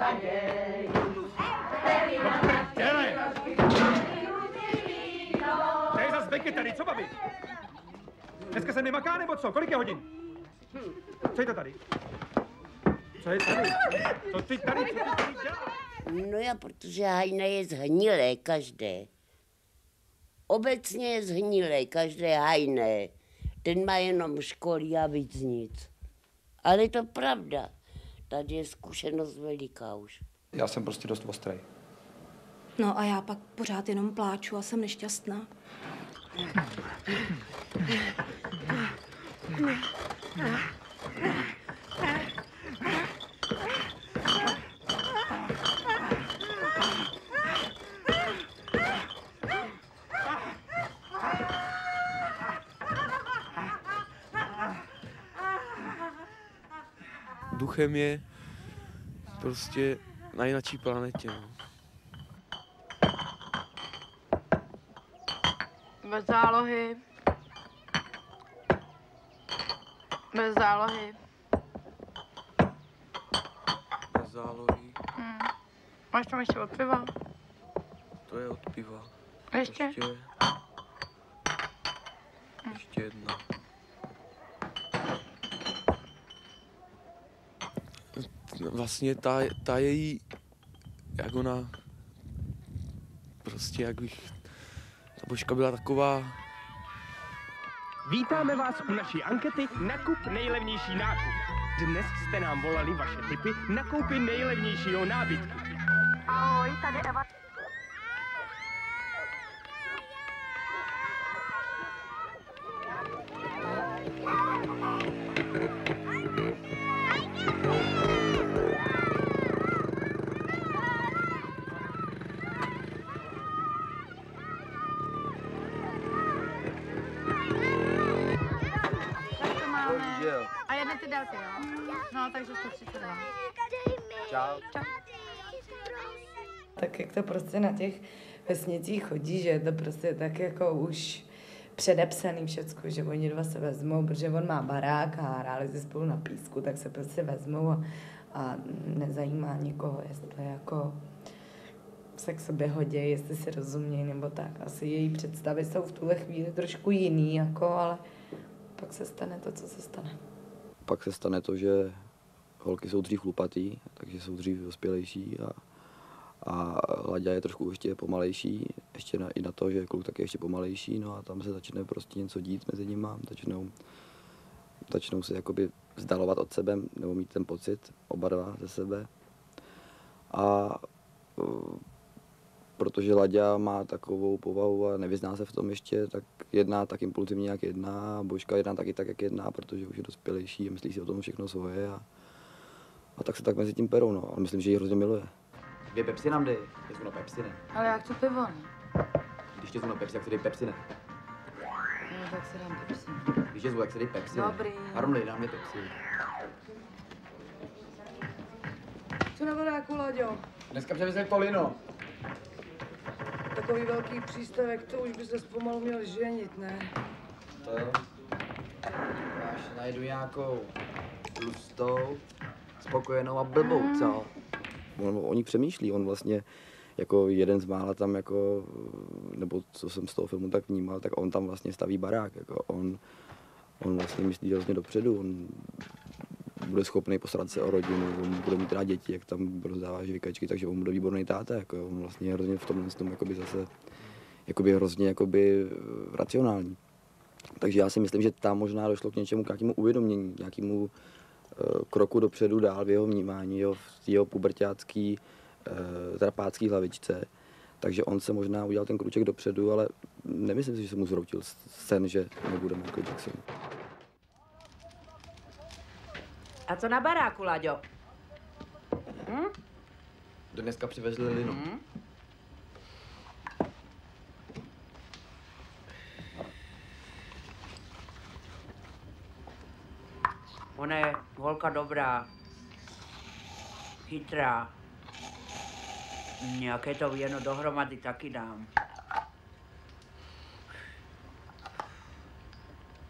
To je zas veky tady, co babi? Dneska se nemaká nebo co? Kolik je hodin? Co je to tady? Co je tady? Co ty tady děláš? No já, protože hajné je zhnilé každé. Obecně je zhnilé každé hajné. Ten má jenom školy a víc nic. Ale je to pravda. Tady je zkušenost veliká už. Já jsem prostě dost ostrej. No a já pak pořád jenom pláču a jsem nešťastná. Duchem je prostě na jináčí planetě. No. Bez zálohy. Bez zálohy. Bez zálohy. Máš tam ještě od piva? To je od piva. Ještě? Ještě jedna. Vlastně ta její, jak ona, prostě jak bych, ta Božka byla taková. Vítáme vás u naší ankety Nakup nejlevnější nákup. Dnes jste nám volali vaše tipy na koupi nejlevnějšího nábytku. Ahoj, tady Eva. A jedny ty délky, jo? No, takže 132. Čau. Čau. Tak jak to prostě na těch vesnicích chodí, že je to prostě tak jako už předepsaný všecko, že oni dva se vezmou, protože on má barák a hráli si spolu na písku, tak se prostě vezmou a nezajímá nikoho, jestli jako se k sobě hodí, jestli si rozumějí nebo tak. Asi její představy jsou v tuhle chvíli trošku jiný, jako, ale pak se stane to, co se stane. Pak se stane to, že holky jsou dřív chlupatý, takže jsou dřív dospělejší a Laďa je trošku ještě pomalejší, ještě i na to, že kluk taky ještě pomalejší, no a tam se začne prostě něco dít mezi nima, začnou se jakoby vzdalovat od sebe, nebo mít ten pocit, oba dva ze sebe. A protože Laďa má takovou povahu a nevyzná se v tom ještě, tak jedná tak impulzivně, jak jedná, a Božka jedná taky tak, jak jedná, protože už je dospělejší a myslí si o tom všechno svoje a tak se tak mezi tím perou, no, ale myslím, že ji hrozně miluje. 2 Pepsi nám dej, je na Pepsi, ne? Ale já chci pivo. Když tě zvu na Pepsi, tak si dej Pepsi, ne? No, tak si dám Pepsi. Když tě zvu, tak si dej Pepsi, Dobrý. Harmony, dám je Pepsi. Co na baráku, Laďo? Dneska převezli Tolino. Takový velký přístavek, to už by se pomalu měl ženit, ne? To jo. Až najdu nějakou tlustou, spokojenou a blbou, co? On o ní přemýšlí, on vlastně jako jeden z mála tam jako, nebo co jsem z toho filmu tak vnímal, tak on tam vlastně staví barák, jako on vlastně myslí hrozně dopředu, on bude schopný postarat se o rodinu, on bude mít rád děti, jak tam rozdává žvikačky, takže on bude výborný táta, jako on vlastně hrozně v tomhle tom jakoby zase jakoby hrozně jakoby racionální. Takže já si myslím, že tam možná došlo k něčemu, k nějakému uvědomění, nějakému kroku dopředu dál v jeho vnímání, v jeho puberťácký, trapácký hlavičce. Takže on se možná udělal ten kruček dopředu, ale nemyslím si, že se mu zhroutil sen, že nebude Michael Jackson. A co na baráku, Laďo? Do dneska přivezli linu. Ona je holka dobrá, chytrá. Nějaké to věno dohromady taky dám.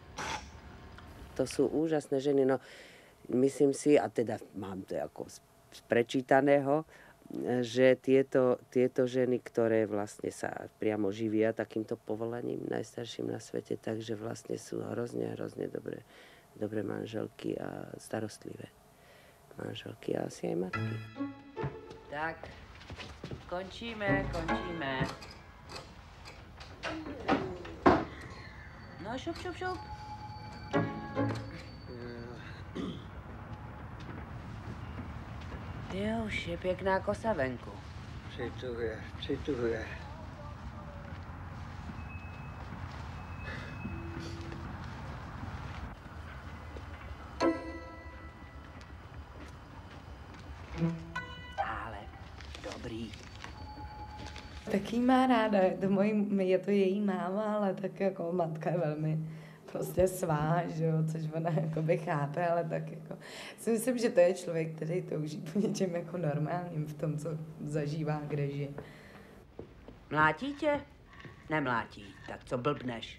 To jsou úžasné ženy, no myslím si, a teda mám to jako prečítaného, že tieto ženy, ktoré vlastne sa priamo živia takýmto povolaním najstarším na svete, takže vlastne sú hrozne dobré manželky a starostlivé manželky a asi aj matky. Tak, končíme. No šup. Jo, už je pěkná kosa venku. Přituhuje. Ale dobrý. Taky má ráda, je to její máma, ale tak jako matka je velmi prostě svá, že jo, což ona jakoby chápe, ale tak jako si myslím, že to je člověk, který touží po něčem jako normálním v tom, co zažívá, kde žije. Mlátí tě? Nemlátí, tak co blbneš?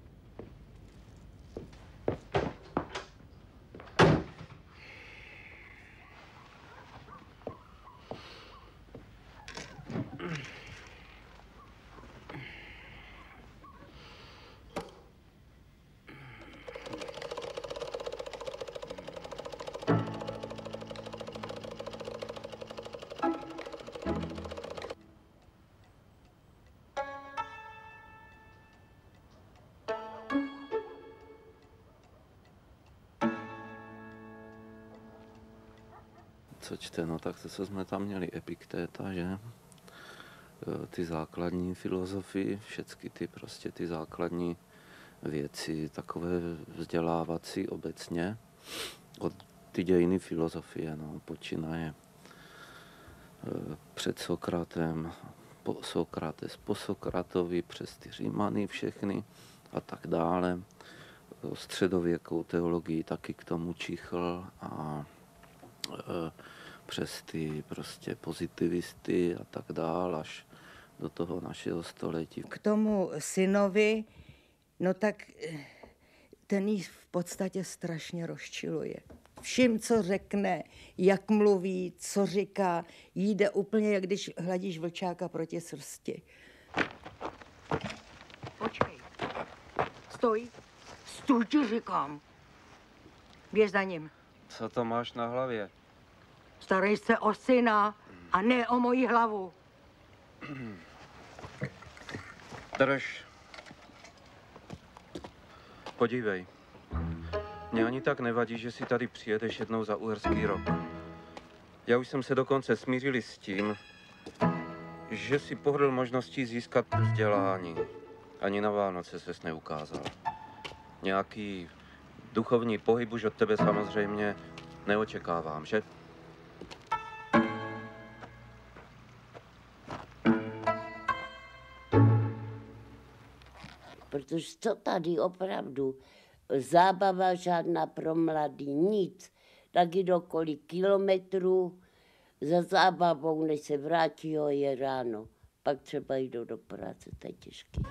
Co čte, no tak to, co jsme tam měli, Epiktéta, že? Ty základní filozofii, všechny ty základní věci, takové vzdělávací obecně, od ty dějiny filozofie, no, počínaje před Sokratem, po Sokrates, po Sokratovi, přes ty Římany všechny a tak dále. Středověkou teologii taky k tomu čichl a přes ty prostě pozitivisty a tak dál až do toho našeho století. K tomu synovi, no tak ten jí v podstatě strašně rozčiluje. Vším, co řekne, jak mluví, co říká, jí jde úplně, jak když hladíš vlčáka proti srsti. Počkej. Stůj ti říkám. Běž za ním. Co to máš na hlavě? Starej se o syna a ne o moji hlavu. Drž. Podívej. Mně ani tak nevadí, že si tady přijedeš jednou za uherský rok. Já už jsem se dokonce smířil s tím, že si pohrdl možností získat vzdělání. Ani na Vánoce ses neukázal. Nějaký duchovní pohyb už od tebe samozřejmě neočekávám, že? Protože co tady opravdu, zábava žádná pro mladý, nic. Tak jdu kolik kilometrů za zábavou, než se vrátí, je ráno. Pak třeba jdou do práce, to je těžký.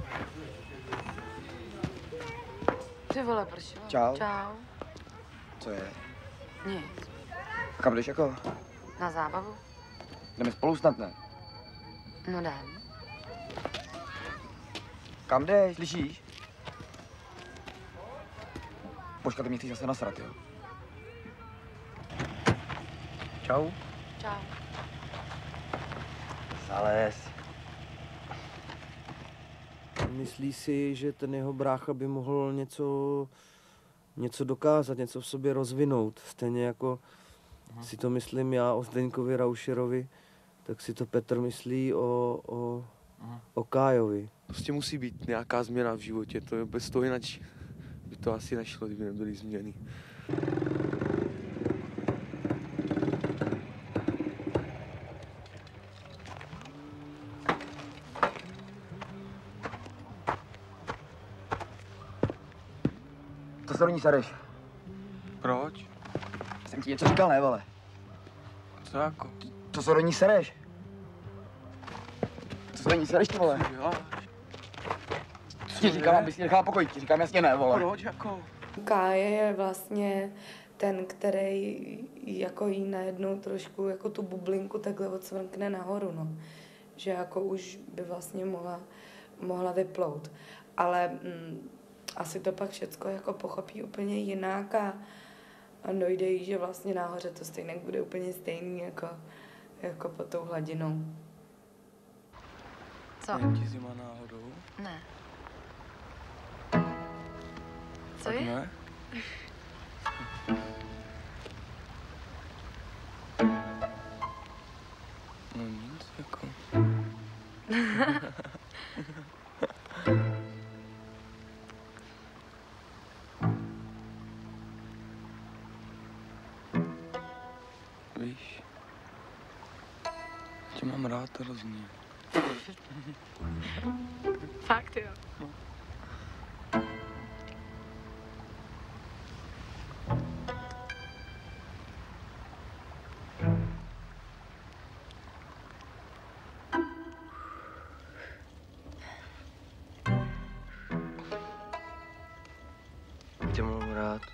Ty vole, pršo. Čau. Čau. Co je? Nic. A kam jdeš jako? Na zábavu? Jdeme spolu snad, ne? No jdem. Kam jdeš, slyšíš? Počkat, ty mě chceš zase nasrat, jo? Čau. Čau. Zales. Myslí si, že ten jeho brácha by mohl něco dokázat, něco v sobě rozvinout. Stejně jako si to myslím já o Zdeňkovi Rauscherovi, tak si to Petr myslí o Kájovi. Prostě musí být nějaká změna v životě, to je bez toho jinak by to asi nešlo, kdyby nebyly změny. To se do ní sereš. Proč? Jsem ti něco říkal, ne, vole? Co jako? To se do ní sereš. Co se do ní sereš, ty vole? Ti říkám, abys mě nechala pokoj, ti říkám jasně ne, vole. Proč jako? Káje je vlastně ten, který jako jí najednou trošku jako tu bublinku takhle odsvrkne nahoru, no. Že jako už by vlastně mohla vyplout. Ale asi to pak všecko jako pochopí úplně jinak a dojde jí, že vlastně nahoře to stejně bude úplně stejný jako pod tou hladinou. Co? Je ti zima náhodou? Ne. Co tak je? Ne? No nic, jako. Víš, tě mám rád hrozně. Fakt jo. Tě mám rád.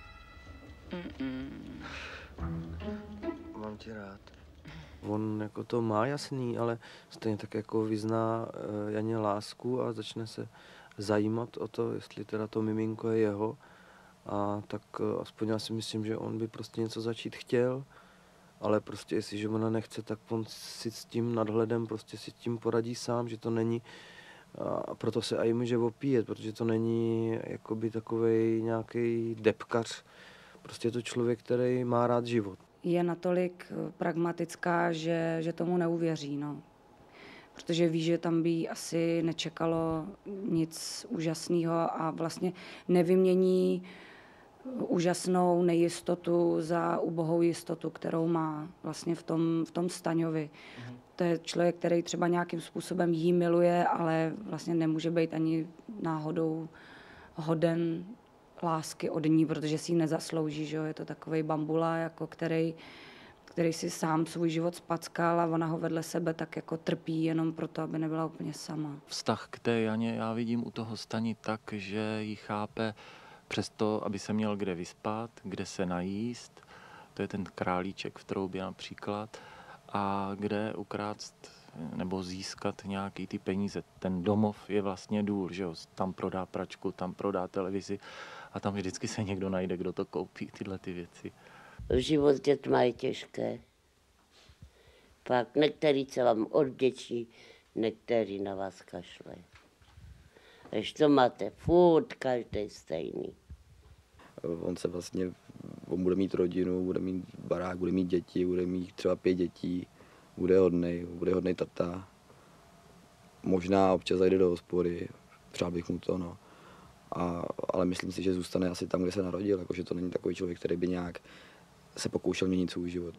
Mám tě rád. On jako to má jasný, ale stejně tak jako vyzná Janě lásku a začne se zajímat o to, jestli teda to miminko je jeho. A tak aspoň já si myslím, že on by prostě něco začít chtěl, ale prostě jestliže ona nechce, tak on si s tím nadhledem prostě si tím poradí sám, že to není. A proto se aj může opíjet, protože to není jakoby takovej nějaký depkař. Prostě je to člověk, který má rád život. Je natolik pragmatická, že tomu neuvěří, no. Protože ví, že tam by asi nečekalo nic úžasného a vlastně nevymění úžasnou nejistotu za ubohou jistotu, kterou má vlastně v tom Staňovi. To je člověk, který třeba nějakým způsobem jí miluje, ale vlastně nemůže být ani náhodou hoden lásky od ní, protože si ji nezaslouží, že jo? Je to takovej bambula, jako který si sám svůj život spackal a ona ho vedle sebe tak jako trpí jenom proto, aby nebyla úplně sama. Vztah k té Janě já vidím u toho Stani tak, že ji chápe přesto, aby se měl kde vyspat, kde se najíst, to je ten králíček v troubě například, a kde ukrást nebo získat nějaký ty peníze. Ten domov je vlastně důl, že jo? Tam prodá pračku, tam prodá televizi a tam vždycky se někdo najde, kdo to koupí, tyhle ty věci. Život s dětma je těžké. Pak některý se vám odděčí, některý na vás kašle. Až to máte furt každý stejný. On bude mít rodinu, bude mít barák, bude mít děti, bude mít třeba 5 dětí, bude hodnej tata. Možná občas zajde do hospody, přál bych mu to, no. Ale myslím si, že zůstane asi tam, kde se narodil, jakože to není takový člověk, který by nějak se pokoušel měnit svůj život.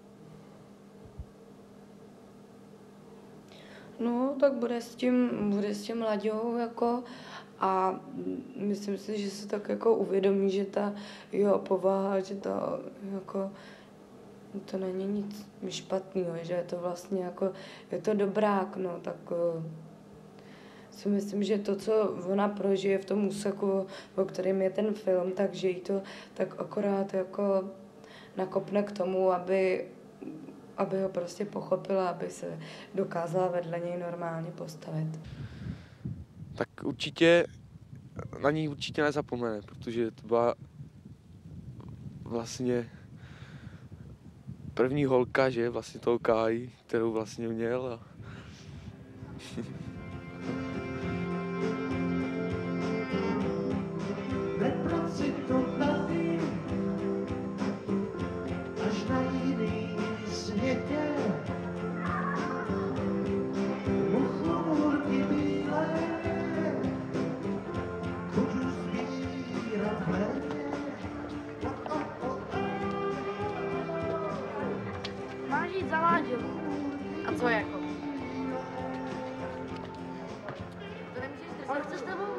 No, tak bude s tím Laďou jako a myslím si, že se tak jako uvědomí, že ta jeho povaha, že to jako to není nic špatného, že je to vlastně jako, je to dobrák, no, tak si myslím, že to, co ona prožije v tom úseku, o kterém je ten film, takže jí to tak akorát jako nakopne k tomu, aby ho prostě pochopila, aby se dokázala vedle něj normálně postavit. Tak určitě na ní určitě nezapomene, protože to byla vlastně první holka, že vlastně toho Káji, kterou vlastně měl. A Neproci to tady, až na jiný světě. Muchomůrky bílé, budu sbírat hledě. Máš jít za Láďou. A co jako? To nemůžeš držet. Ale chceš s tebou